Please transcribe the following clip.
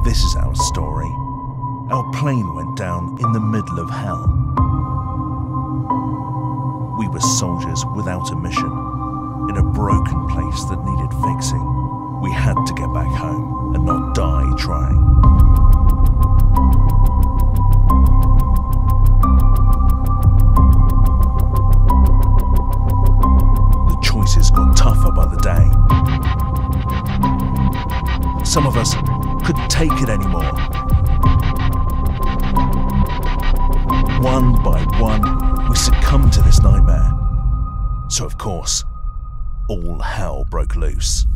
This is our story. Our plane went down in the middle of hell. We were soldiers without a mission, in a broken place that needed fixing. We had to get back home and not die trying. The choices got tougher by the day. Some of us couldn't take it anymore. One by one, we succumbed to this nightmare. So of course, all hell broke loose.